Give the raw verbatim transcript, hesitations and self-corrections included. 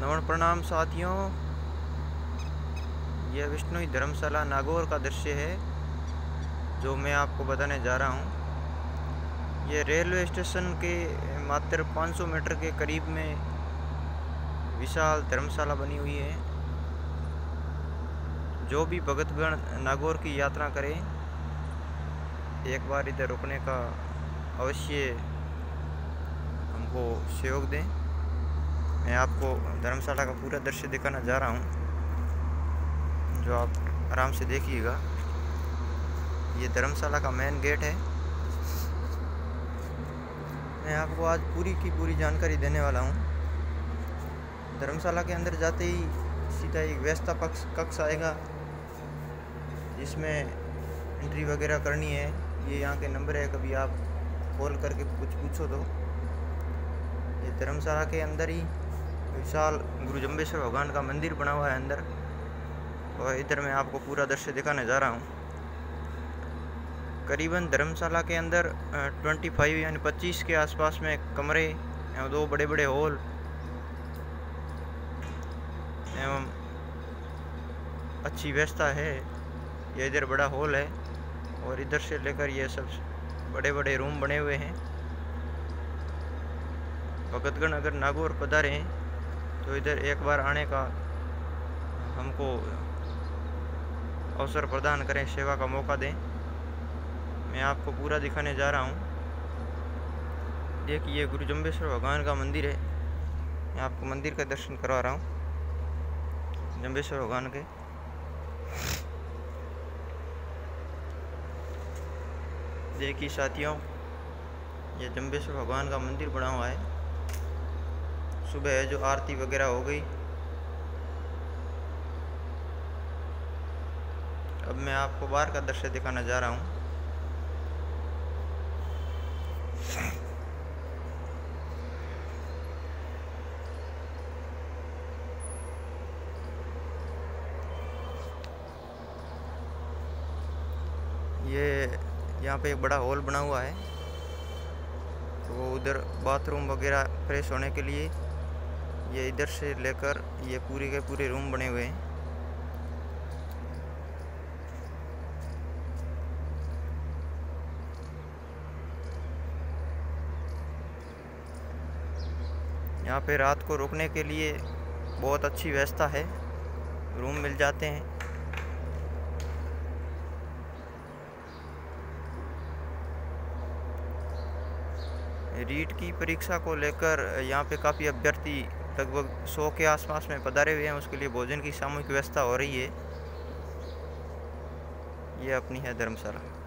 नमन प्रणाम साथियों, यह विष्णु धर्मशाला नागौर का दृश्य है जो मैं आपको बताने जा रहा हूँ। यह रेलवे स्टेशन के मात्र पाँच सौ मीटर के करीब में विशाल धर्मशाला बनी हुई है। जो भी भक्तगण नागौर की यात्रा करें, एक बार इधर रुकने का अवश्य हमको सहयोग दें। मैं आपको धर्मशाला का पूरा दृश्य दिखाना जा रहा हूँ, जो आप आराम से देखिएगा। ये धर्मशाला का मेन गेट है। मैं आपको आज पूरी की पूरी जानकारी देने वाला हूँ। धर्मशाला के अंदर जाते ही सीधा एक व्यवस्था पक्ष कक्ष आएगा, जिसमें एंट्री वगैरह करनी है। ये यहाँ के नंबर है, कभी आप कॉल करके कुछ पूछो तो। ये धर्मशाला के अंदर ही विशाल गुरु जंबेश्वर भगवान का मंदिर बना हुआ है अंदर, और इधर मैं आपको पूरा दृश्य दिखाने जा रहा हूँ। करीबन धर्मशाला के अंदर पच्चीस यानी पच्चीस के आसपास में कमरे एवं दो बड़े बड़े हॉल एवं अच्छी व्यवस्था है। यह इधर बड़ा हॉल है और इधर से लेकर ये सब बड़े बड़े रूम बने हुए हैं। भक्तगण अगर नागौर पधारे हैं तो इधर एक बार आने का हमको अवसर प्रदान करें, सेवा का मौका दें। मैं आपको पूरा दिखाने जा रहा हूँ। देखिए, ये गुरु जंबेश्वर भगवान का मंदिर है। मैं आपको मंदिर का दर्शन करवा रहा हूँ, जंबेश्वर भगवान के। देखिए साथियों, ये जंबेश्वर भगवान का मंदिर बना हुआ है। सुबह जो आरती वगैरह हो गई। अब मैं आपको बाहर का दृश्य दिखाना जा रहा हूँ। ये यहाँ पे एक बड़ा हॉल बना हुआ है, तो उधर बाथरूम वगैरह फ्रेश होने के लिए ये इधर से लेकर ये पूरे के पूरे रूम बने हुए हैं। यहाँ पे रात को रुकने के लिए बहुत अच्छी व्यवस्था है, रूम मिल जाते हैं। रीट की परीक्षा को लेकर यहाँ पे काफ़ी अभ्यर्थी लगभग सौ के आसपास में पधारे हुए हैं। उसके लिए भोजन की सामूहिक व्यवस्था हो रही है। ये अपनी है धर्मशाला।